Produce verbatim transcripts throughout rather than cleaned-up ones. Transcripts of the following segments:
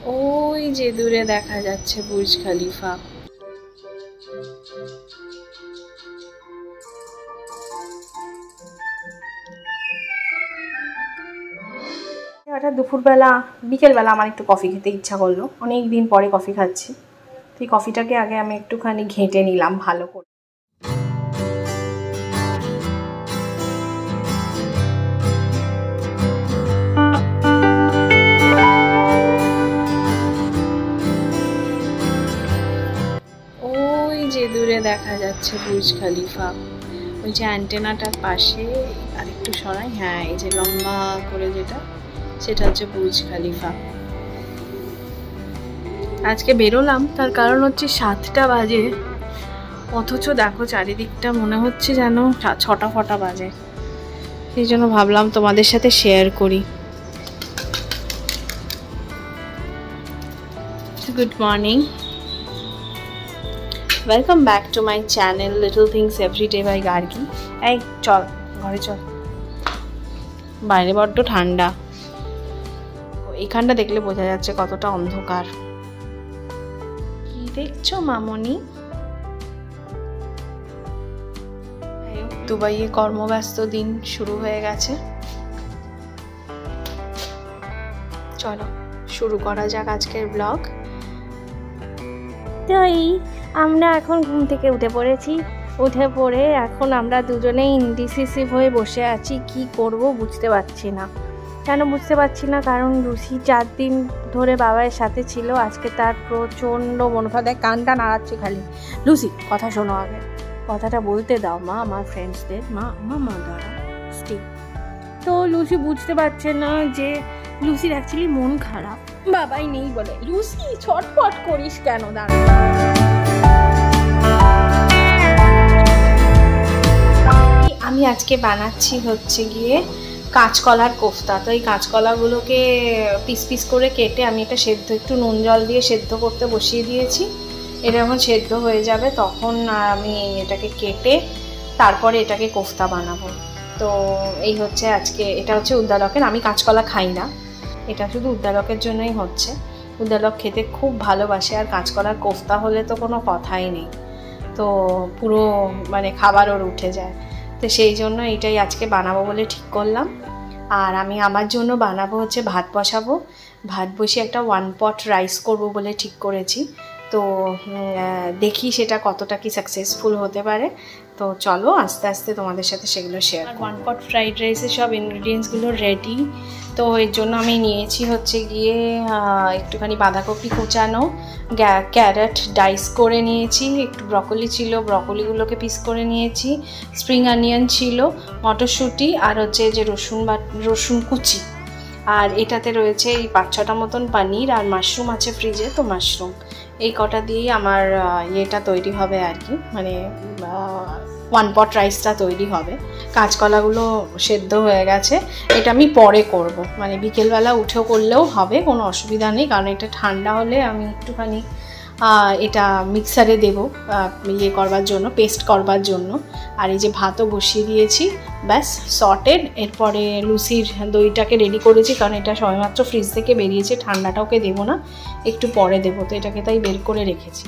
ওই যে দূরে দেখা যাচ্ছে বুর্জ খলিফা। হঠাৎ দুপুরবেলা বিকেলবেলা আমার একটু কফি খেতে ইচ্ছা করলো, অনেক দিন পরে কফি খাচ্ছি। তো এই কফিটাকে আগে আমি একটুখানি ঘেঁটে নিলাম ভালো করে। ওই যে দূরে দেখা যাচ্ছে বুর্জ খলিফা, ওই যে অ্যান্টেনাটার পাশে আর একটু সরাই, হ্যাঁ এই যে লম্বা করে যেটা, সেটা হচ্ছে বুর্জ খলিফা। আজকে বেরোলাম তার কারণ হচ্ছে সাতটা বাজে, অথচ দেখো চারিদিকটা মনে হচ্ছে যেন ছটা ফটা বাজে। সেই জন্য ভাবলাম তোমাদের সাথে শেয়ার করি। Good morning, welcome back to my channel little things everyday by Gargi. এই চল ঘরে চল, বাইরে বড্ড ঠান্ডা। এইখানটা দেখলে বোঝা যাচ্ছে কতটা অন্ধকার। কি দেখছো মামনি? দুবাইয়ে কর্মব্যস্ত দিন শুরু হয়ে গেছে। চলো শুরু করা যাক আজকের ব্লগ। তো এই আমরা এখন ঘুম থেকে উঠে পড়েছি, উঠে পড়ে এখন আমরা দুজনেই ইনডিসিসিভ হয়ে বসে আছি। কি করব বুঝতে পারছি না। কেন বুঝতে পারছি না? কারণ লুসি চার দিন ধরে বাবার সাথে ছিল, আজকে তার প্রচণ্ড মনোভাব। দেখ কানটা নাড়াচ্ছে খালি। লুসি কথা শোনো, আগে কথাটা বলতে দাও মা আমার ফ্রেন্ডসদের। মা মা মা দাঁড়া স্টে। তো লুসি বুঝতে পারছে না যে লুসির অ্যাকচুয়ালি মন খারাপ, বাবাই নেই বলে। লুসি ছটফট করিস কেন? দাঁড়া। আমি আজকে বানাচ্ছি হচ্ছে গিয়ে কাঁচকলার কোফতা। তো এই কাঁচকলাগুলোকে পিস পিস করে কেটে আমি এটা সেদ্ধ, একটু নুন জল দিয়ে সেদ্ধ করতে বসিয়ে দিয়েছি। এটা যখন সেদ্ধ হয়ে যাবে তখন আমি এটাকে কেটে তারপরে এটাকে কোফতা বানাবো। তো এই হচ্ছে আজকে, এটা হচ্ছে উদ্দালকের। আমি কাঁচকলা খাই না, এটা শুধু উদ্দালকের জন্যই হচ্ছে। উদ্দালক খেতে খুব ভালোবাসে, আর কাঁচকলার কোফতা হলে তো কোনো কথাই নেই, তো পুরো মানে খাবার ওর উঠে যায়। তো সেই জন্য এটাই আজকে বানাবো বলে ঠিক করলাম। আর আমি আমার জন্য বানাবো হচ্ছে ভাত বসাবো, ভাত বসিয়ে একটা ওয়ান পট রাইস করব বলে ঠিক করেছি। তো দেখি সেটা কতটা কি সাকসেসফুল হতে পারে। তো চলো আস্তে আস্তে তোমাদের সাথে সেগুলো শেয়ার। ওয়ান পট ফ্রাইড রাইসের সব ইনগ্রিডিয়েন্টসগুলো রেডি। তো এর জন্য আমি নিয়েছি হচ্ছে গিয়ে একটুখানি বাঁধাকপি কুচানো, ক্যারেট ডাইস করে নিয়েছি, একটু ব্রকলি ছিল ব্রকলিগুলোকে পিস করে নিয়েছি, স্প্রিং অনিয়ন ছিল, মটরশুঁটি, আর হচ্ছে যে রসুন বা রসুন কুচি। আর এটাতে রয়েছে এই পাঁচ ছটা মতন পনির, আর মাশরুম আছে ফ্রিজে, তো মাশরুম। এই কটা দিয়েই আমার ইয়েটা তৈরি হবে আর কি, মানে ওয়ান পট রাইসটা তৈরি হবে। কাঁচকলাগুলো সেদ্ধ হয়ে গেছে, এটা আমি পরে করব, মানে বিকেলবেলা উঠেও করলেও হবে, কোনো অসুবিধা নেই। কারণ এটা ঠান্ডা হলে আমি একটুখানি এটা মিক্সারে দেব ইয়ে করবার জন্য, পেস্ট করবার জন্য। আর এই যে ভাতও বসিয়ে দিয়েছি, ব্যাস সর্টেড। এরপরে লুসির দইটাকে রেডি করেছি, কারণ এটা সবেমাত্র ফ্রিজ থেকে বেরিয়েছে, ঠান্ডাটা ওকে দেবো না, একটু পরে দেবো, তো এটাকে তাই বের করে রেখেছি।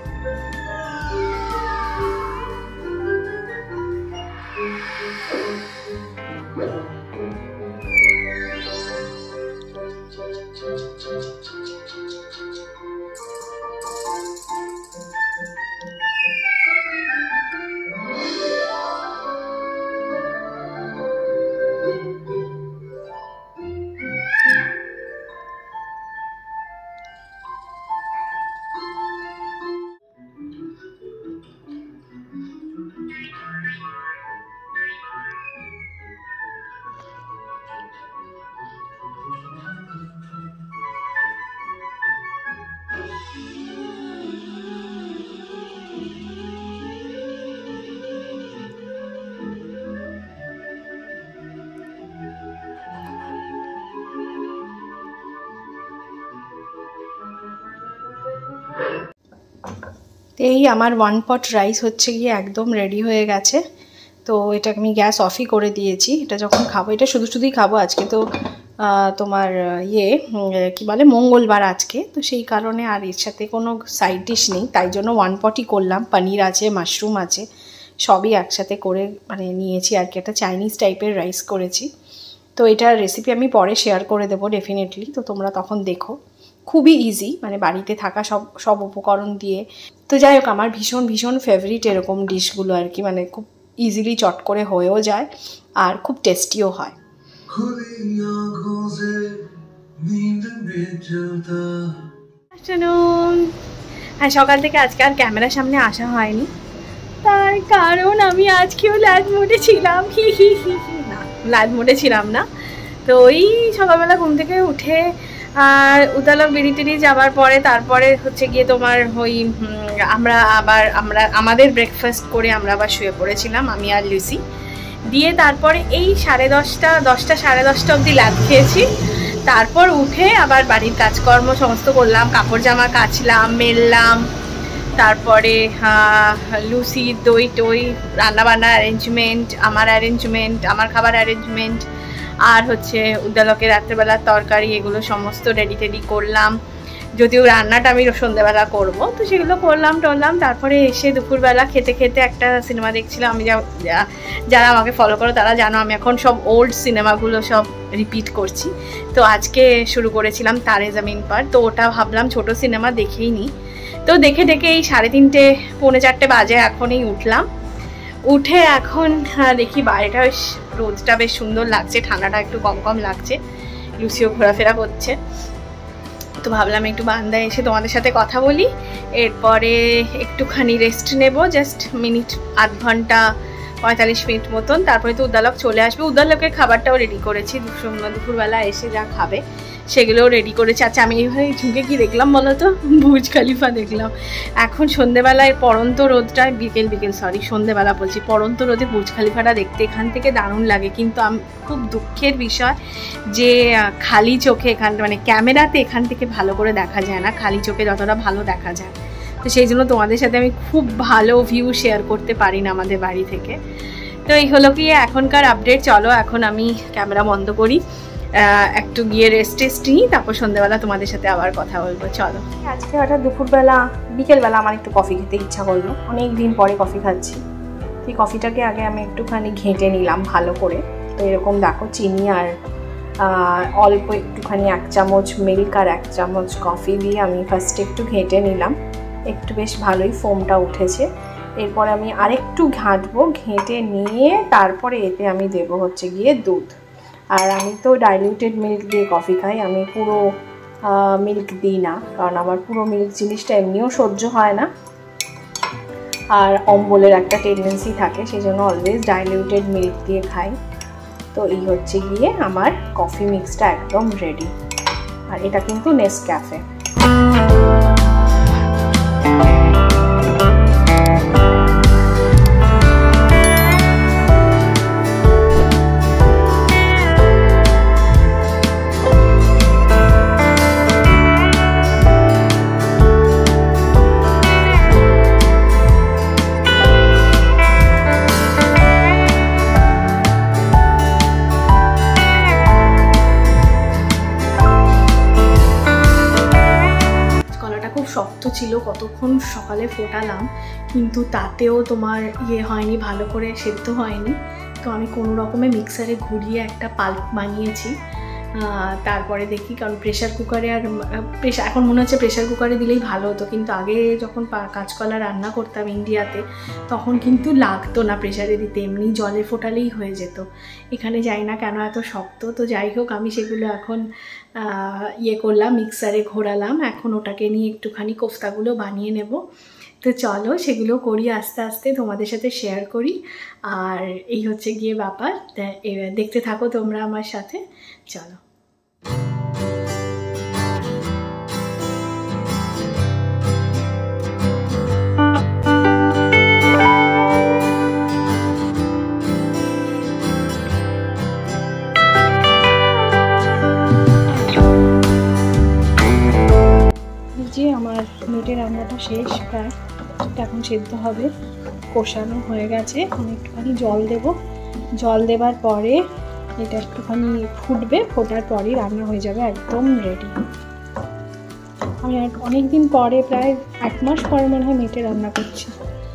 এই আমার ওয়ান পট রাইস হচ্ছে গিয়ে একদম রেডি হয়ে গেছে। তো এটা আমি গ্যাস অফই করে দিয়েছি। এটা যখন খাবো, এটা শুধু শুধুই খাবো আজকে, তো তোমার ইয়ে কি বলে মঙ্গলবার আজকে, তো সেই কারণে আর এর সাথে কোনো সাইড ডিশ নেই, তাই জন্য ওয়ান পটই করলাম। পনির আছে, মাশরুম আছে, সবই একসাথে করে মানে নিয়েছি আর কি। একটা চাইনিজ টাইপের রাইস করেছি। তো এটার রেসিপি আমি পরে শেয়ার করে দেবো ডেফিনেটলি, তো তোমরা তখন দেখো। খুবই ইজি, মানে বাড়িতে থাকা সব সব উপকরণ দিয়ে। তো যাই হোক, আমার ভীষণ ভীষণ ফেভারিট এরকম ডিশগুলো আর কি, মানে খুব ইজিলি চট করে হয়েও যায় আর খুব টেস্টিও হয়। হ্যাঁ, সকাল থেকে আজকে আর ক্যামেরার সামনে আসা হয়নি, তার কারণ আমি আজকেও লাইভ মোডে ছিলাম। হি হি হি হি না, লাইভ মোডে ছিলাম না। তো ওই সকালবেলা ঘুম থেকে উঠে আর উদালক বেরি টেরি যাওয়ার পরে তারপরে হচ্ছে গিয়ে তোমার ওই আমরা আবার আমরা আমাদের ব্রেকফাস্ট করে আমরা আবার শুয়ে পড়েছিলাম আমি আর লুসি। দিয়ে তারপরে এই সাড়ে দশটা দশটা সাড়ে দশটা অবধি লাভ খেয়েছি। তারপর উঠে আবার বাড়ির কাজকর্ম সমস্ত করলাম, কাপড় জামা কাচলাম, মেললাম, তারপরে লুসির দই টই, রান্নাবান্না অ্যারেঞ্জমেন্ট, আমার অ্যারেঞ্জমেন্ট, আমার খাবার অ্যারেঞ্জমেন্ট, আর হচ্ছে উদ্দালকের রাত্রেবেলার তরকারি, এগুলো সমস্ত রেডি টেডি করলাম। যদিও রান্নাটা আমি সন্ধ্যেবেলা করব, তো সেগুলো করলাম টরলাম। তারপরে এসে দুপুরবেলা খেতে খেতে একটা সিনেমা দেখছিলাম। আমি যা যারা আমাকে ফলো করো তারা জানো আমি এখন সব ওল্ড সিনেমাগুলো সব রিপিট করছি। তো আজকে শুরু করেছিলাম তারে জামিন পার, তো ওটা ভাবলাম ছোট সিনেমা দেখেই নিই। তো দেখে দেখে এই সাড়ে তিনটে পৌনে চারটে বাজে এখনই উঠলাম। উঠে এখন দেখি বাইরেটা বেশ রোদটা বেশ সুন্দর লাগছে, ঠান্ডাটা একটু কম কম লাগছে, লুসিও ঘোরাফেরা করছে। তো ভাবলাম একটু বারান্দায় এসে তোমাদের সাথে কথা বলি, এরপরে একটুখানি রেস্ট নেব, জাস্ট মিনিট আধ ঘন্টা পঁয়তাল্লিশ মিনিট মতন। তারপরে তো উদ্দালক চলে আসবে। উদ্দালকের খাবারটাও রেডি করেছি, দুপুরবেলা এসে যা খাবে সেগুলোও রেডি করেছি। আচ্ছা, আমি এইভাবে ঝুঁকে কি দেখলাম বলো তো? বুর্জ খালিফা দেখলাম। এখন সন্ধ্যেবেলায় পড়ন্ত রোদটা, বিকেল বিকেল সরি সন্ধ্যেবেলা বলছি, পড়ন্ত রোদে বুর্জ খালিফাটা দেখতে এখান থেকে দারুণ লাগে। কিন্তু আমি খুব দুঃখের বিষয় যে খালি চোখে এখান মানে ক্যামেরাতে এখান থেকে ভালো করে দেখা যায় না, খালি চোখে যতটা ভালো দেখা যায়। তো সেই জন্য তোমাদের সাথে আমি খুব ভালো ভিউ শেয়ার করতে পারি না আমাদের বাড়ি থেকে। তো এই হলো কি এখনকার আপডেট। চলো এখন আমি ক্যামেরা বন্ধ করি, একটু গিয়ে রেস্ট টেস্ট নিই, তারপর সন্ধ্যাবেলা তোমাদের সাথে আবার কথা বলবো। চলো। আজকে হঠাৎ দুপুরবেলা বিকেলবেলা আমার একটু কফি খেতে ইচ্ছা করলো, অনেক দিন পরে কফি খাচ্ছি। এই কফিটাকে আগে আমি একটুখানি ঘেঁটে নিলাম ভালো করে। তো এরকম দেখো চিনি আর অল্প একটুখানি এক চামচ মিল্ক আর এক চামচ কফি দিয়ে আমি ফার্স্টে একটু ঘেঁটে নিলাম, একটু বেশ ভালোই ফোমটা উঠেছে। এরপরে আমি আরেকটু ঘাঁটবো, ঘেঁটে নিয়ে তারপরে এতে আমি দেব হচ্ছে গিয়ে দুধ। আর আমি তো ডাইলিউটেড মিল্ক দিয়ে কফি খাই, আমি পুরো মিল্ক দিই না, কারণ আমার পুরো মিল্ক জিনিসটা এমনিও সহ্য হয় না আর অম্বলের একটা টেন্ডেন্সি থাকে, সেই জন্য অলওয়েজ ডাইলিউটেড মিল্ক দিয়ে খাই। তো এই হচ্ছে গিয়ে আমার কফি মিক্সটা একদম রেডি। আর এটা কিন্তু নেসক্যাফে। শক্ত ছিল, কতক্ষণ সকালে ফোটালাম কিন্তু তাতেও তোমার ইয়ে হয়নি, ভালো করে সেদ্ধ হয়নি। তো আমি কোনো রকমে মিক্সারে ঘুরিয়ে একটা পাল্প বানিয়েছি। তারপরে দেখি, কারণ প্রেশার কুকারে আর প্রেশার এখন মনে হচ্ছে প্রেশার কুকারে দিলেই ভালো হতো, কিন্তু আগে যখন কাঁচকলা রান্না করতাম ইন্ডিয়াতে তখন কিন্তু লাগতো না প্রেশারে দিতে, এমনি জলে ফোটালেই হয়ে যেত। এখানে যাই না কেন এত শক্ত। তো যাই হোক, আমি সেগুলো এখন ইয়ে করলাম, মিক্সারে ঘোরালাম। এখন ওটাকে নিয়ে একটুখানি কোফতাগুলো বানিয়ে নেব। তো চলো সেগুলো করি আস্তে আস্তে, তোমাদের সাথে শেয়ার করি। আর এই হচ্ছে গিয়ে ব্যাপার, দেখতে থাকো তোমরা আমার সাথে। চলো। যে আমার মেটের রান্নাটা শেষ প্রায়, এখন সেদ্ধ হবে, কষানো হয়ে গেছে। আমি একটুখানি জল দেব, জল দেবার পরে এটা একটুখানি ফুটবে, ফোটার পরই রান্না হয়ে যাবে একদম রেডি। আমি অনেক দিন পরে, প্রায় এক মাস পরে মনে হয় মেটে রান্না করছি।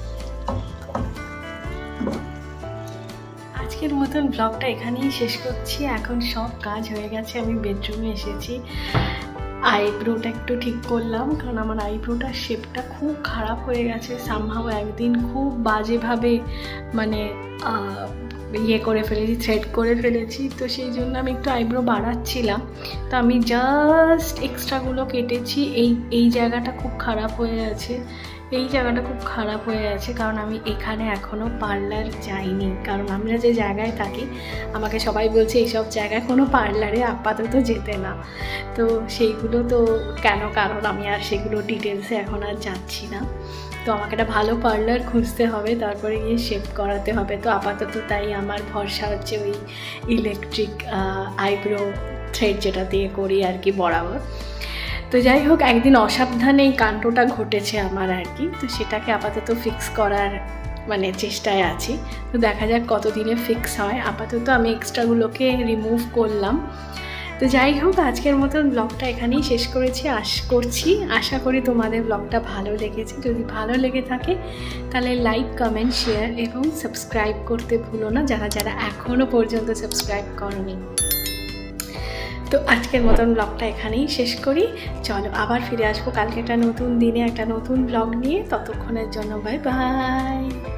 আজকের মতন ব্লগটা এখানেই শেষ করছি। এখন সব কাজ হয়ে গেছে, আমি বেডরুমে এসেছি, আইব্রোটা একটু ঠিক করলাম, কারণ আমার আইব্রোটার শেপটা খুব খারাপ হয়ে গেছে। সামহাও একদিন খুব বাজেভাবে মানে ইয়ে করে ফেলেছি, থ্রেড করে ফেলেছি, তো সেই জন্য আমি একটু আইব্রো বাড়াচ্ছিলাম। তো আমি জাস্ট এক্সট্রাগুলো কেটেছি। এই এই জায়গাটা খুব খারাপ হয়ে আছে, এই জায়গাটা খুব খারাপ হয়ে আছে, কারণ আমি এখানে এখনও পার্লার যাইনি। কারণ আমরা যে জায়গায় থাকি আমাকে সবাই বলছে এইসব জায়গায় কোনো পার্লারে আপাতত যেতে না। তো সেইগুলো তো কেন, কারণ আমি আর সেগুলো ডিটেলসে এখন আর যাচ্ছি না। তো আমাকে একটা ভালো পার্লার খুঁজতে হবে, তারপরে গিয়ে শেভ করাতে হবে। তো আপাতত তাই আমার ভরসা হচ্ছে ওই ইলেকট্রিক আইব্রো থ্রেড, যেটা দিয়ে করি আর কি বরাবর। তো যাই হোক, একদিন অসাবধানে এই কাণ্ডটা ঘটেছে আমার আর কি, তো সেটাকে আপাতত ফিক্স করার মানে চেষ্টায় আছি। তো দেখা যাক কতদিনে ফিক্স হয়। আপাতত আমি এক্সট্রাগুলোকে রিমুভ করলাম। তো যাই হোক, আজকের মতন ব্লগটা এখানেই শেষ করেছি, আশ করছি আশা করি তোমাদের ব্লগটা ভালো লেগেছে। যদি ভালো লেগে থাকে তাহলে লাইক, কমেন্ট, শেয়ার এবং সাবস্ক্রাইব করতে ভুলো না, যারা যারা এখনও পর্যন্ত সাবস্ক্রাইব করনি। তো আজকের মতন ব্লগটা এখানেই শেষ করি। চলো আবার ফিরে আসবো কালকে একটা নতুন দিনে একটা নতুন ব্লগ নিয়ে। ততক্ষণের জন্য বাই বাই।